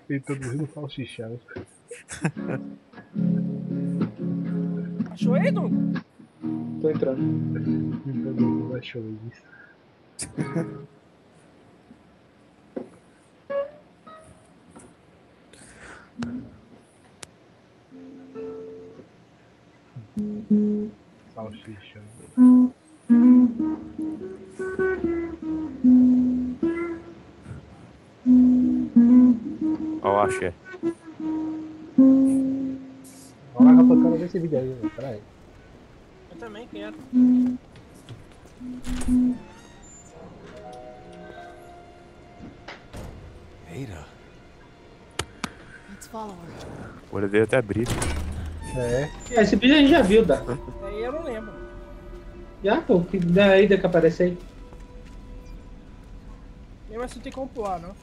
Introduzindo salsichão. Achou aí, Dom? Tô entrando. Introduzindo achou isso. Salsichão. Ó, achei. Olha lá, rapaz, eu quero ver esse vídeo aí, velho. Pera aí. Eu também quero. Ada. Let's follow her. O olho dele até brilha. É. Esse vídeo a gente já viu, tá? Aí eu não lembro. Já, pô, que daí que aparece aí. Mesmo assim tem como pular, não?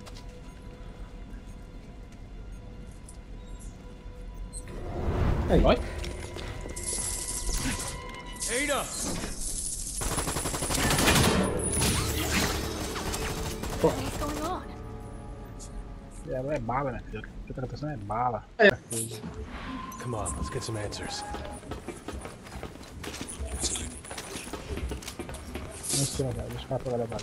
Aí. Vai. Ada! What's going on? Ela é bala, né, filho? O que tá acontecendo é bala. É. Come on, let's get some answers. Não sei, velho. Deixa o cara pegar levado.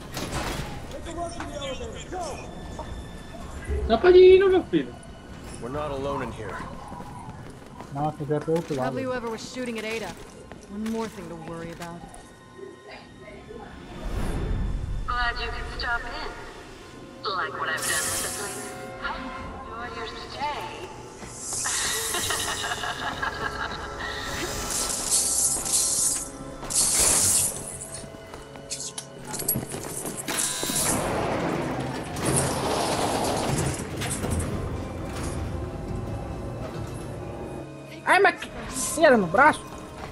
Não pode ir, não, meu filho. We're not alone in here. Não, tem que ir pro outro lado. Probably whoever was shooting at Ada. One more thing to worry about. Glad you could stop in. Like what I've done with the place. Enjoy your stay. Ai, mas que cera no braço?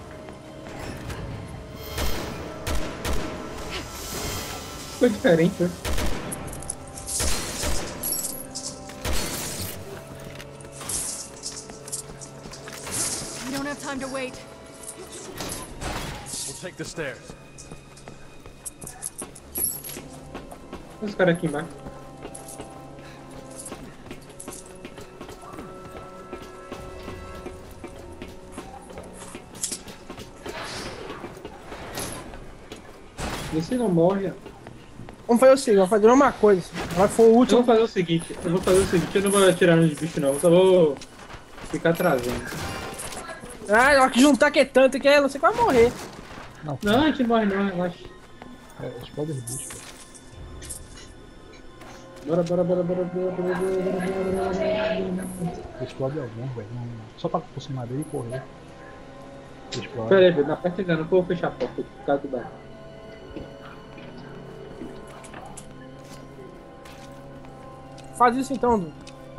Ficou diferente, né? We don't have time to wait. We'll take the stairs. Os caras aqui embaixo. Você não morre, ó. Vamos fazer o seguinte, vamos fazer uma coisa. Agora que for o Eu último. vou fazer o seguinte, eu não vou atirar nos bichos não, eu só vou ficar atrasando. Ah, na hora que juntar que é tanto que é, você vai morrer. Não, Não, a gente morre não, relaxa. explode os bichos. Bora. Explode algum, velho. Só pra por cima dele e correr. Explode. Pera aí, não aperta ainda, não vou fechar a porta por causa do barco. Faz isso então, Dunga.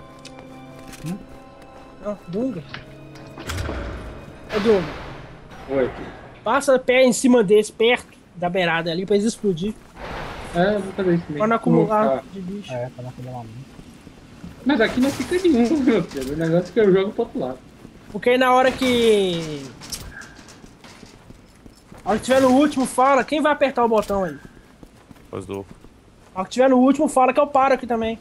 Não, Dunga. Ô, Dunga. Oi. Passa pé em cima desse, perto da beirada ali, pra eles explodir. É, eu vou fazer isso mesmo. Pra não acumular Vou ficar- de bicho. É, pra não acumular muito. Mas aqui não fica nenhum, meu filho. O negócio é que eu jogo pro outro lado. Porque aí na hora que... Na hora que tiver no último, fala. Quem vai apertar o botão aí? Os do. Na hora que tiver no último, fala que eu paro aqui também.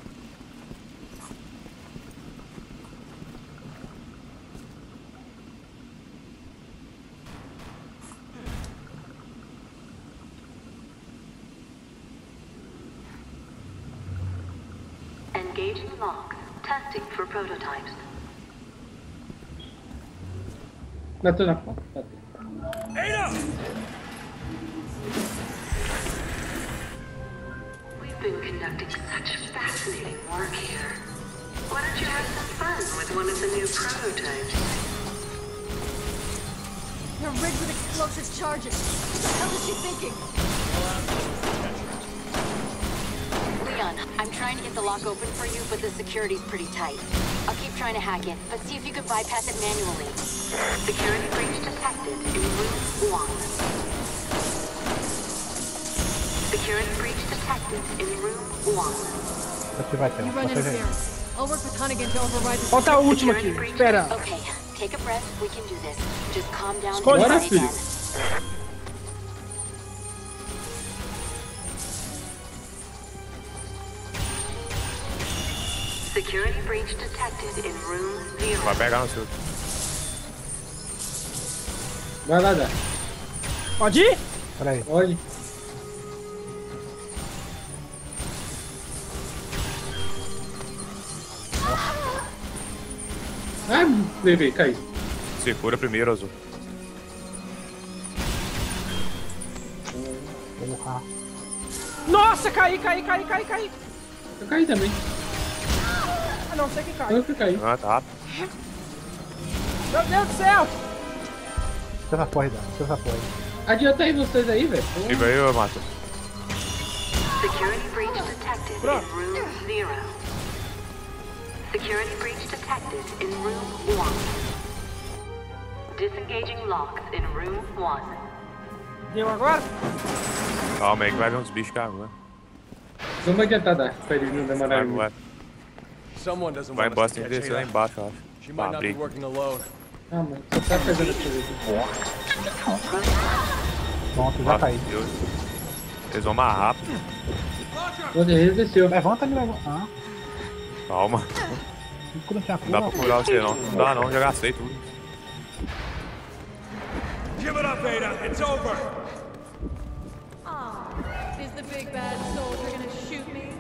Engaging logs. Testing for prototypes. Bateu na porta. Bateu. We've been conducting such fascinating work here. Why don't you have some fun with one of the new prototypes? They're rigged with explosive charges. What the hell is she thinking? Leon, I'm trying to get the lock open for you, but the security's pretty tight. I'll keep trying to hack it, but see if you can bypass it manually. Security breach detected in room 1. Security breach detected in room 1. Vai ter, You run interference. I'll work with Hunnigan to override the Falta a última aqui, espera. Okay, take a breath. We can do this. Just calm down and Escolhe. try Bora, filho. again. Security breach detected in room 0. Vai pegar no seu. Vai lá, Dá. Pode ir? Pera aí. Pode. Ah, levei, caí. Se cura primeiro, Azul. Porra. Nossa, caí. Eu caí também. Ah, não, sei que cai. Eu que caí. Ah, tá rápido. Meu Deus do céu! Deixa essa porra aí, Dá. Deixa essa porra aí. Adianta aí vocês aí, velho. E veio, Matheus. Security breach detected in room 0. Security breach detected in room 1. Disengaging locks in room 1. Deu agora? Calma aí que vai vir uns bichos cá agora. Vamos adiantar, Dá, pra eles não demorarem muito. Vai Someone doesn't embora, want us tem to que catch descer lá Helena. embaixo, eu acho. She might not be Abrir. working alone. Ah, mano, só tá pegando as coisas aqui. Pronto, já caí. Deus. Eles vão mais rápido. Você desceu. Levanta e levanta. Ah, Calma. não tinha Não dá pra cura. curar você não. Não dá não, já gastei tudo. Give it up, Ada. It's over. Is the big bad soldier gonna shoot me?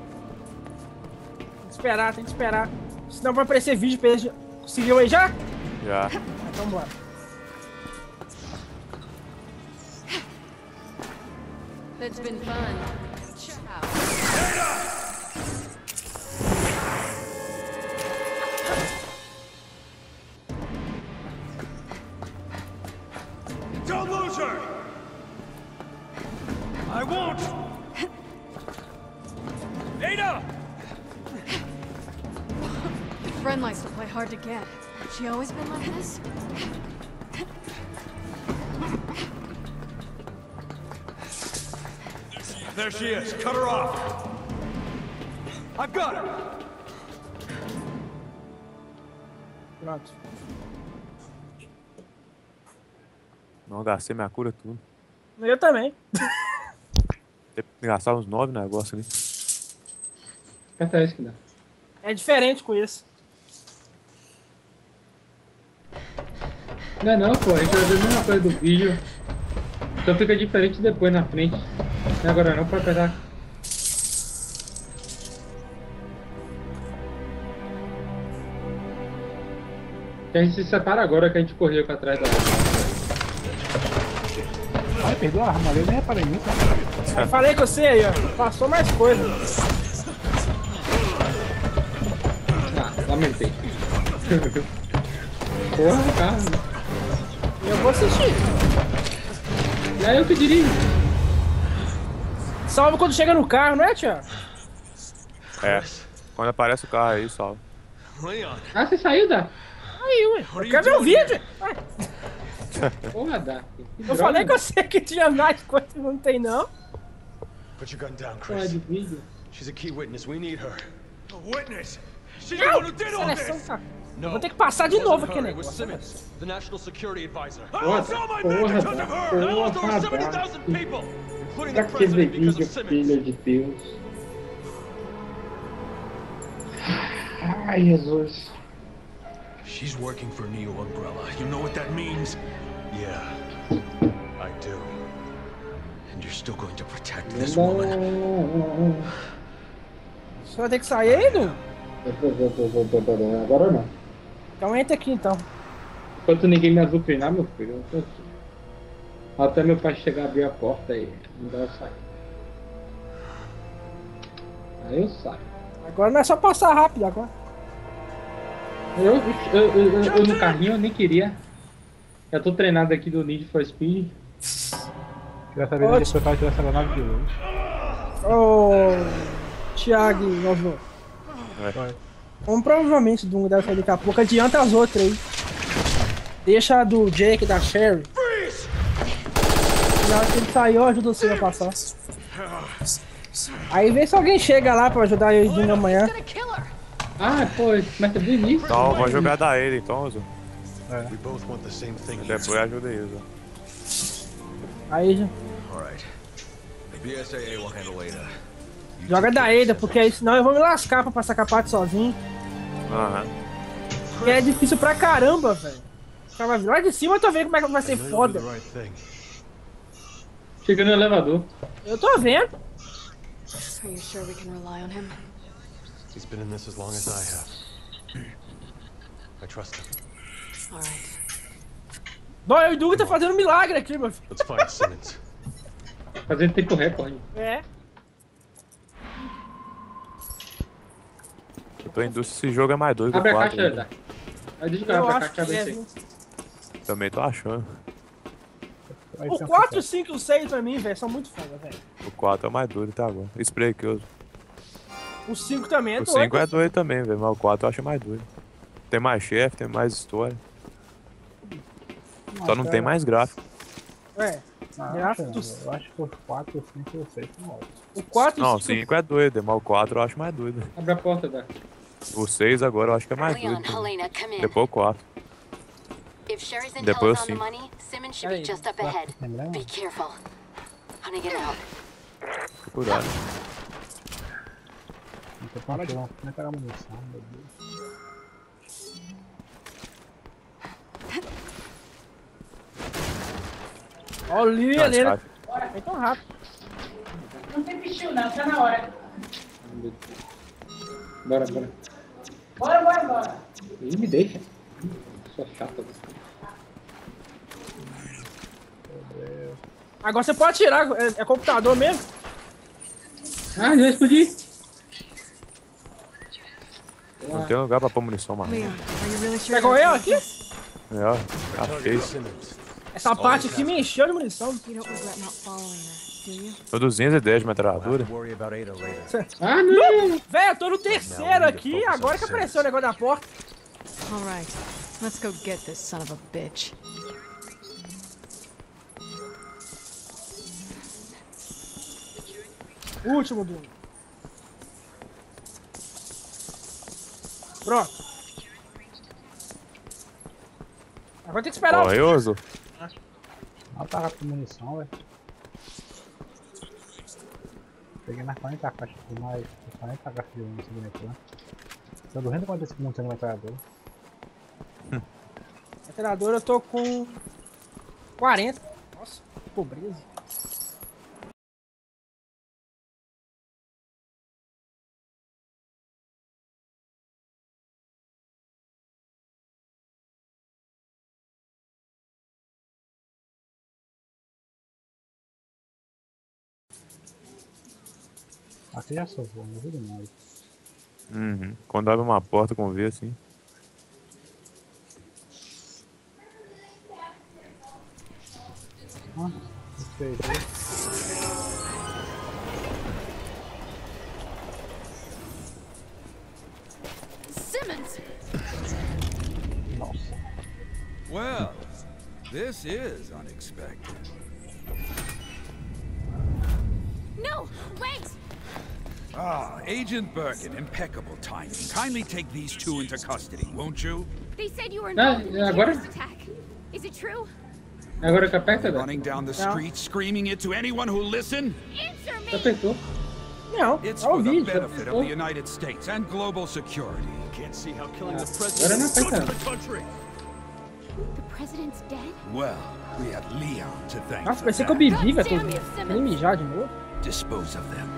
Tem que esperar. Senão vai aparecer vídeo pra eles. Conseguiu aí já? Já. Então bora. It's been fun. Ciao. Don't lose her. I won't. Ada! Friend likes to play hard to get. She always been like this? There she is. Cut her off. I've got her. Pronto. Não, gastei minha cura tudo. Eu também. Tem que gastar uns 9 negócios ali. Aperta esse que dá. É diferente com isso. Não é não, pô. A gente vai ver a mesma coisa do vídeo. Só fica diferente depois na frente. Não é agora não, pode apertar. Que a gente se separa agora que a gente correu pra trás da outra. Ai, perdeu a arma ali, eu nem reparei nisso. Eu falei com você aí, ó. Passou mais coisa. Ah, lamentei. Porra, carro. Eu vou assistir. E aí eu que dirijo. Salva quando chega no carro, não é, tia? É. Quando aparece o carro aí, salva. Leon. Ah, você saiu, Dá? Aí, ué. Eu quero ver o vídeo. Ué, Porra, Dá. eu falei com você que tinha mais coisa, não tem não. Put your gun down, Porra de Chris. vídeo. She's a key witness. We need her. A witness? She's the Não, one who did all seleção this! tá. No. Vou ter que passar de It novo wasn't aqui, her, né? It was Simmons, the national security advisor. I Porra, lost all my men because of her! And I lost over 70,000 people, including the Daquele president because vídeo, of Simmons. filho de Deus. Ai, Jesus. She's working for Neo Umbrella. You know what that means? Yeah, I do. And you're still going to protect this woman. Você vai ter que sair aí, Du? Agora não. Então entra aqui, então. Enquanto ninguém me azucrinar, meu filho, eu tô aqui. Até meu pai chegar a abrir a porta e me dar eu sair. Aí eu saio. Agora não é só passar rápido agora. Eu no carrinho eu nem queria. Já tô treinado aqui do Need for Speed. Queria saber onde foi pra tirar essa nave de hoje. Ô, Thiago e Oswald. Vamos provavelmente Dunga deve sair daqui a pouco. Adianta as outras aí. Deixa a do Jake, da Sherry. Na hora que ele sair, eu ajudo você a passar. Aí vê se alguém chega lá pra ajudar eu Dunga amanhã. Ah, pô, mas do início. Então, vou jogar da ele então, Azul. We both want the same thing. Depois ajuda aí, Azul. Aí já. All right. The BSAA will handle Ada. Joga da Ada, porque aí senão eu vou me lascar pra passar com a parte sozinho. Aham. Porque é difícil pra caramba, velho. Tava lá de cima eu tô vendo como é que vai ser foda. Chega no elevador. Eu tô vendo. Are you sure we can rely on him? He's been in this as long as I have. I trust him. All right. Bom, eu e o Duga tá fazendo um milagre aqui, meu filho. Let's find Simmons. Fazendo tempo recorde. É. Eu tô em dúvida se esse jogo é mais doido que o Abre a 4. caixa, Eda. Aí deixa que eu Eu abro a acho caixa que e é, abre viu? Também tô achando. Aí O tem um 4, o 5 e o 6 pra mim, velho, são muito foda, velho. O 4 é o mais doido até agora. Spray que eu uso. O 5 também é O doido. 5 é doido também, velho. Mas o 4 eu acho mais doido. Tem mais chefe, tem mais história. Só não tem mais gráfico. É. Gráfico do... Eu acho que o 4, o 5 e o 6 são ótimos. O 4 e Não, o o 5... 5 é doido, mas o 4 eu acho mais doido. Abre a porta, Eda. O 6 agora eu acho que é mais Leon, doido. Helena, come in. Depois o 4. If Sherry's intel Depois is on the sim. money, Simmons should be just up ahead. Be careful. Honey, get out. Cuidado. Não tem pra tirar, nem pegar munição, meu Deus. Olha, Não, Helena. sabe? Vem tão rápido. Não tem pichu não, tá na hora. Bora, bora. Bora. Ih, me deixa. Sou chata. Agora você pode atirar, é computador mesmo? Ah, já explodi. Não tem lugar pra pôr munição mais. Leon, are you really sure? Pegou eu aqui? É, ó. Já fez. Simmons. Essa parte aqui me encheu de munição. You don't regret not following her, do you? Tô 210 de metralhadora. Worry about Ada later. Ah, não. Velho, eu tô no terceiro aqui, agora que apareceu o negócio da porta. All right, let's go get this son of a bitch. Último, Doom. Pronto. Agora tem que esperar. Ó, eu uso. Não tá com munição, velho. Peguei mais 40 caixas de mais 40 caixas de munição de metrô. Tô 245 munição de metralhadora. Metralhadora eu tô com 40. Nossa, que pobreza. Aqui já salvou, não ajuda mais. Uhum. Quando abre uma porta com V assim. Ah, gostei. Simmons! Nossa. Well, this is unexpected. No! Wait! Ah, Agent Birkin, impeccable timing. Kindly take these two into custody, won't you? They said you were Ah, involved in the agora? terrorist attack. Is it true? Agora que aperta, Eda. Running down the street, screaming it to anyone who'll listen? Answer me! Apertou. Não, It's é o for the vídeo. benefit of the United States and global security. Can't see how killing the Agora president não is good aperta. for the country. The president's dead? Well, we have Leon to thank Nossa, for pensei que eu that. bebi, velho. Damn you, Tô Simmons. nem mijar de novo. Dispose of them.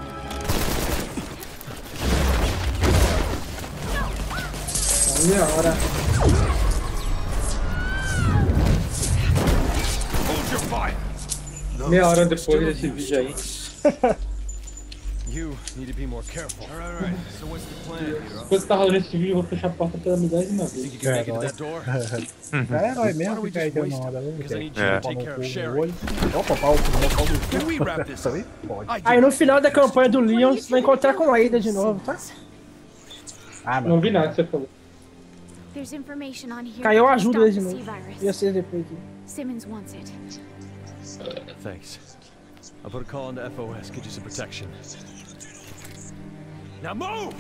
Meia hora. Hold your fire. Meia hora depois desse vídeo aí. You need to be more careful. All right. So what's the plan, hero? Depois que tá rolando esse vídeo, eu vou fechar a porta pela 10ª vez. You can make it to that door? É herói mesmo, fica aí dando onda, né? Because I need you to take care of Sherry. Opa, pau do Can we wrap this up? Pode. I Aí no final da campanha do Leon, você vai encontrar com a Ada de novo, tá? Ah, Não vi nada que você falou. There's information on here. Caiu, eu to ajudo stop eles de the novo. C-virus. Ia ser depois aqui. Simmons wants it. Thanks. I'll put a call into FOS, get you some protection. Now move!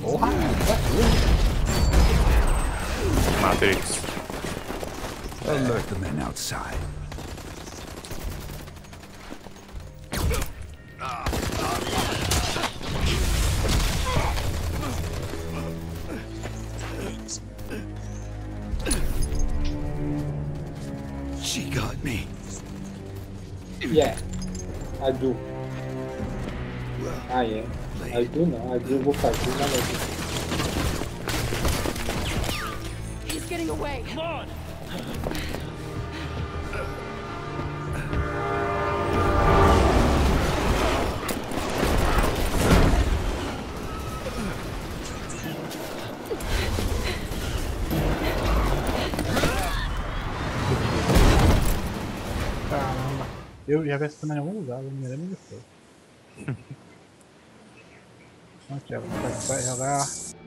Matrix. alert the men outside. Let me. Yeah, I do. Ah, yeah. I do não, I do eu vou fazer na noite. He's getting away. Come on! Caramba. Eu já vi essa também em algum lugar, eu não me lembro onde foi. Onde é? Vai jogar.